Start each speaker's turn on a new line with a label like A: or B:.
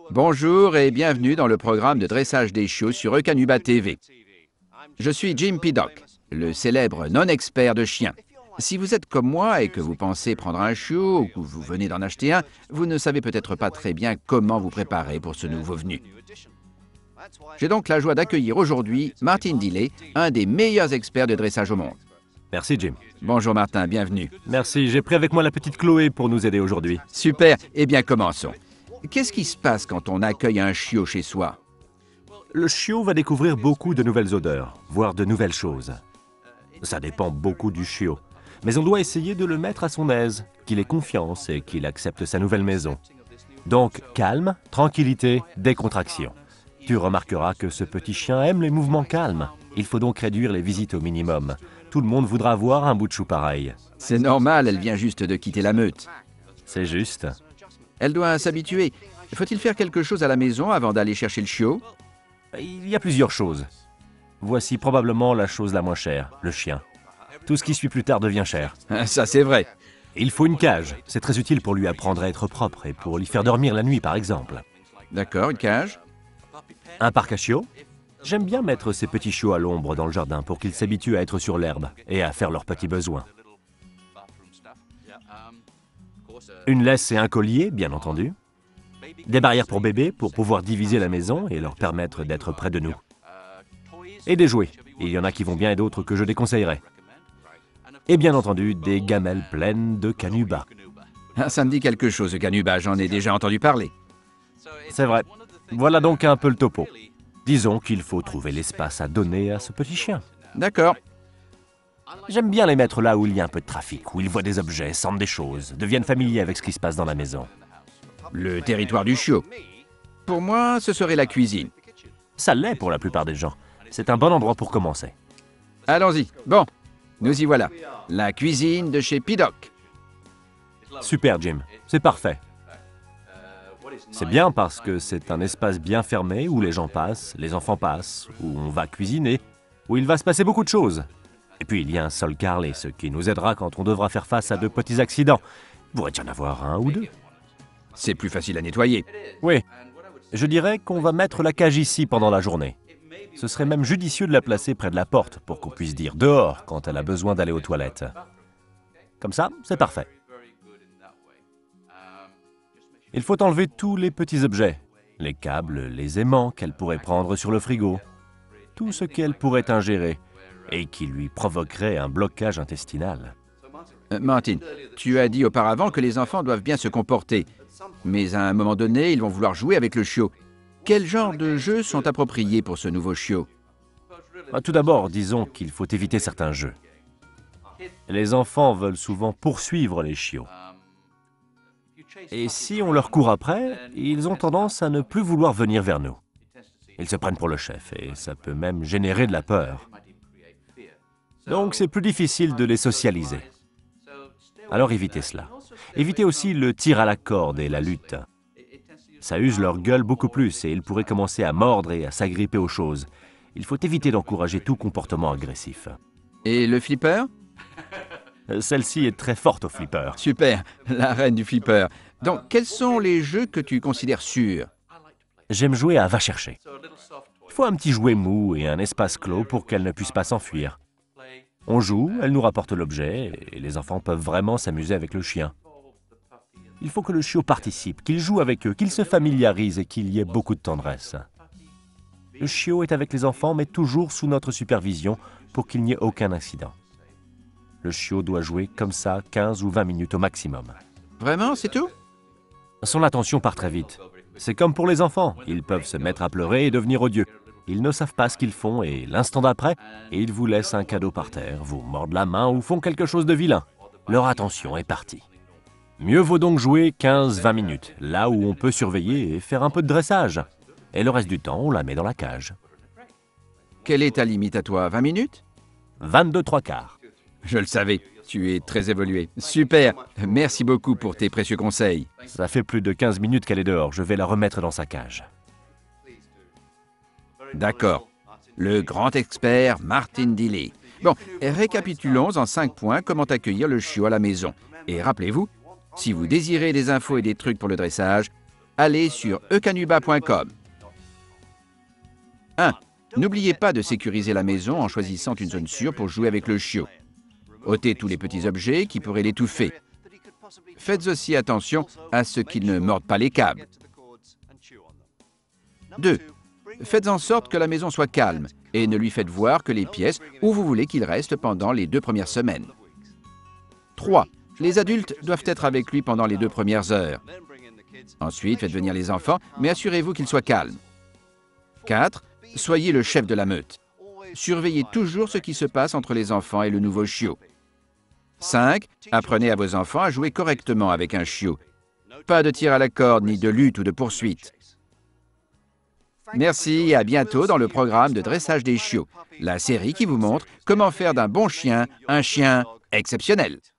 A: Bonjour et bienvenue dans le programme de dressage des chiots sur Eukanuba TV. Je suis Jim Piddock, le célèbre non-expert de chiens. Si vous êtes comme moi et que vous pensez prendre un chiot ou que vous venez d'en acheter un, vous ne savez peut-être pas très bien comment vous préparer pour ce nouveau venu. J'ai donc la joie d'accueillir aujourd'hui Martin Dilley, un des meilleurs experts de dressage au monde.
B: Merci, Jim.
A: Bonjour Martin, bienvenue.
B: Merci, j'ai pris avec moi la petite Chloé pour nous aider aujourd'hui.
A: Super, eh bien commençons. Qu'est-ce qui se passe quand on accueille un chiot chez soi?
B: Le chiot va découvrir beaucoup de nouvelles odeurs, voire de nouvelles choses. Ça dépend beaucoup du chiot. Mais on doit essayer de le mettre à son aise, qu'il ait confiance et qu'il accepte sa nouvelle maison. Donc, calme, tranquillité, décontraction. Tu remarqueras que ce petit chien aime les mouvements calmes. Il faut donc réduire les visites au minimum. Tout le monde voudra voir un bout de chou pareil.
A: C'est normal, elle vient juste de quitter la meute.
B: C'est juste.
A: Elle doit s'habituer. Faut-il faire quelque chose à la maison avant d'aller chercher le chiot?
B: Il y a plusieurs choses. Voici probablement la chose la moins chère, le chien. Tout ce qui suit plus tard devient cher.
A: Ça, c'est vrai.
B: Il faut une cage. C'est très utile pour lui apprendre à être propre et pour lui faire dormir la nuit, par exemple.
A: D'accord, une cage.
B: Un parc à chiots. J'aime bien mettre ces petits chiots à l'ombre dans le jardin pour qu'ils s'habituent à être sur l'herbe et à faire leurs petits besoins. Une laisse et un collier, bien entendu. Des barrières pour bébés pour pouvoir diviser la maison et leur permettre d'être près de nous. Et des jouets. Il y en a qui vont bien et d'autres que je déconseillerais. Et bien entendu, des gamelles pleines de canubas.
A: Ça me dit quelque chose, Eukanuba, j'en ai déjà entendu parler.
B: C'est vrai. Voilà donc un peu le topo. Disons qu'il faut trouver l'espace à donner à ce petit chien.
A: D'accord.
B: J'aime bien les mettre là où il y a un peu de trafic, où ils voient des objets, sentent des choses, deviennent familiers avec ce qui se passe dans la maison.
A: Le territoire du chiot. Pour moi, ce serait la cuisine.
B: Ça l'est pour la plupart des gens. C'est un bon endroit pour commencer.
A: Allons-y. Bon, nous y voilà. La cuisine de chez Piddock.
B: Super, Jim. C'est parfait. C'est bien parce que c'est un espace bien fermé où les gens passent, les enfants passent, où on va cuisiner, où il va se passer beaucoup de choses. Et puis il y a un sol carrelé, ce qui nous aidera quand on devra faire face à de petits accidents. Il pourrait y en avoir un ou deux.
A: C'est plus facile à nettoyer.
B: Oui. Je dirais qu'on va mettre la cage ici pendant la journée. Ce serait même judicieux de la placer près de la porte pour qu'on puisse dire dehors quand elle a besoin d'aller aux toilettes. Comme ça, c'est parfait. Il faut enlever tous les petits objets, les câbles, les aimants qu'elle pourrait prendre sur le frigo, tout ce qu'elle pourrait ingérer et qui lui provoquerait un blocage intestinal.
A: Martin, tu as dit auparavant que les enfants doivent bien se comporter. Mais à un moment donné, ils vont vouloir jouer avec le chiot. Quel genre de jeux sont appropriés pour ce nouveau chiot?
B: Tout d'abord, disons qu'il faut éviter certains jeux. Les enfants veulent souvent poursuivre les chiots. Et si on leur court après, ils ont tendance à ne plus vouloir venir vers nous. Ils se prennent pour le chef et ça peut même générer de la peur. Donc c'est plus difficile de les socialiser. Alors évitez cela. Évitez aussi le tir à la corde et la lutte. Ça use leur gueule beaucoup plus et ils pourraient commencer à mordre et à s'agripper aux choses. Il faut éviter d'encourager tout comportement agressif.
A: Et le flipper?
B: Celle-ci est très forte au flipper.
A: Super, la reine du flipper. Donc, quels sont les jeux que tu considères sûrs?
B: J'aime jouer à va chercher. Il faut un petit jouet mou et un espace clos pour qu'elle ne puisse pas s'enfuir. On joue, elle nous rapporte l'objet et les enfants peuvent vraiment s'amuser avec le chien. Il faut que le chiot participe, qu'il joue avec eux, qu'il se familiarise et qu'il y ait beaucoup de tendresse. Le chiot est avec les enfants, mais toujours sous notre supervision pour qu'il n'y ait aucun accident. Le chiot doit jouer comme ça 15 ou 20 minutes au maximum.
A: Vraiment, c'est tout?
B: Son attention part très vite. C'est comme pour les enfants, ils peuvent se mettre à pleurer et devenir odieux. Ils ne savent pas ce qu'ils font et l'instant d'après, ils vous laissent un cadeau par terre, vous mordent la main ou font quelque chose de vilain. Leur attention est partie. Mieux vaut donc jouer 15-20 minutes, là où on peut surveiller et faire un peu de dressage. Et le reste du temps, on la met dans la cage.
A: Quelle est ta limite à toi? 20 minutes?
B: 22 3/4.
A: Je le savais, tu es très évolué. Super, merci beaucoup pour tes précieux conseils.
B: Ça fait plus de 15 minutes qu'elle est dehors, je vais la remettre dans sa cage.
A: D'accord. Le grand expert Martin Dilley. Bon, récapitulons en 5 points comment accueillir le chiot à la maison. Et rappelez-vous, si vous désirez des infos et des trucs pour le dressage, allez sur eukanuba.com. 1. N'oubliez pas de sécuriser la maison en choisissant une zone sûre pour jouer avec le chiot. Ôtez tous les petits objets qui pourraient l'étouffer. Faites aussi attention à ce qu'il ne morde pas les câbles. 2. Faites en sorte que la maison soit calme et ne lui faites voir que les pièces où vous voulez qu'il reste pendant les 2 premières semaines. 3. Les adultes doivent être avec lui pendant les 2 premières heures. Ensuite, faites venir les enfants, mais assurez-vous qu'ils soient calmes. 4. Soyez le chef de la meute. Surveillez toujours ce qui se passe entre les enfants et le nouveau chiot. 5. Apprenez à vos enfants à jouer correctement avec un chiot. Pas de tir à la corde, ni de lutte ou de poursuite. Merci et à bientôt dans le programme de dressage des chiots, la série qui vous montre comment faire d'un bon chien un chien exceptionnel.